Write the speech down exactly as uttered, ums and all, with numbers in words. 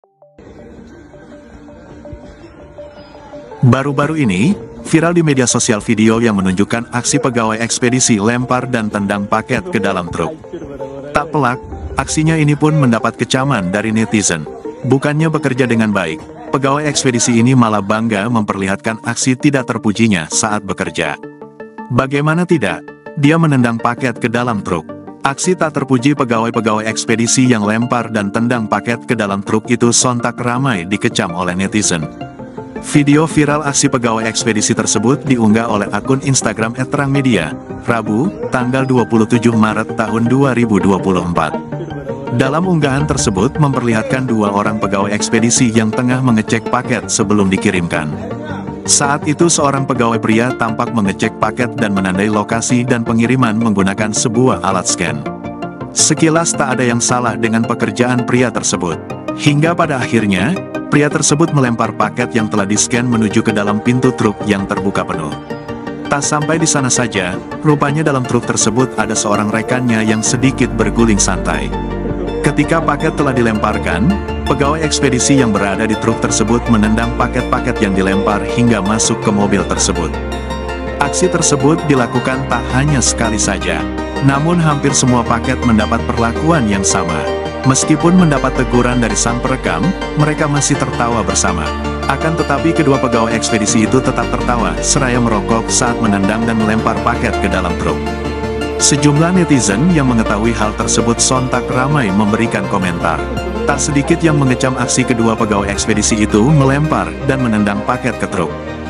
Baru-baru ini, viral di media sosial video yang menunjukkan aksi pegawai ekspedisi lempar dan tendang paket ke dalam truk. Tak pelak, aksinya ini pun mendapat kecaman dari netizen. Bukannya bekerja dengan baik, pegawai ekspedisi ini malah bangga memperlihatkan aksi tidak terpujinya saat bekerja. Bagaimana tidak? Dia menendang paket ke dalam truk. Aksi tak terpuji pegawai-pegawai ekspedisi yang lempar dan tendang paket ke dalam truk itu sontak ramai dikecam oleh netizen. Video viral aksi pegawai ekspedisi tersebut diunggah oleh akun Instagram et terang media, Rabu, tanggal dua puluh tujuh Maret tahun dua ribu dua puluh empat. Dalam unggahan tersebut memperlihatkan dua orang pegawai ekspedisi yang tengah mengecek paket sebelum dikirimkan. Saat itu seorang pegawai pria tampak mengecek paket dan menandai lokasi dan pengiriman menggunakan sebuah alat scan. Sekilas tak ada yang salah dengan pekerjaan pria tersebut. Hingga pada akhirnya, pria tersebut melempar paket yang telah di-scan menuju ke dalam pintu truk yang terbuka penuh. Tak sampai di sana saja, rupanya dalam truk tersebut ada seorang rekannya yang sedikit berguling santai. Ketika paket telah dilemparkan, pegawai ekspedisi yang berada di truk tersebut menendang paket-paket yang dilempar hingga masuk ke mobil tersebut. Aksi tersebut dilakukan tak hanya sekali saja, namun hampir semua paket mendapat perlakuan yang sama. Meskipun mendapat teguran dari sang perekam, mereka masih tertawa bersama. Akan tetapi kedua pegawai ekspedisi itu tetap tertawa, seraya merokok saat menendang dan melempar paket ke dalam truk. Sejumlah netizen yang mengetahui hal tersebut sontak ramai memberikan komentar. Tak sedikit yang mengecam aksi kedua pegawai ekspedisi itu melempar dan menendang paket ke truk.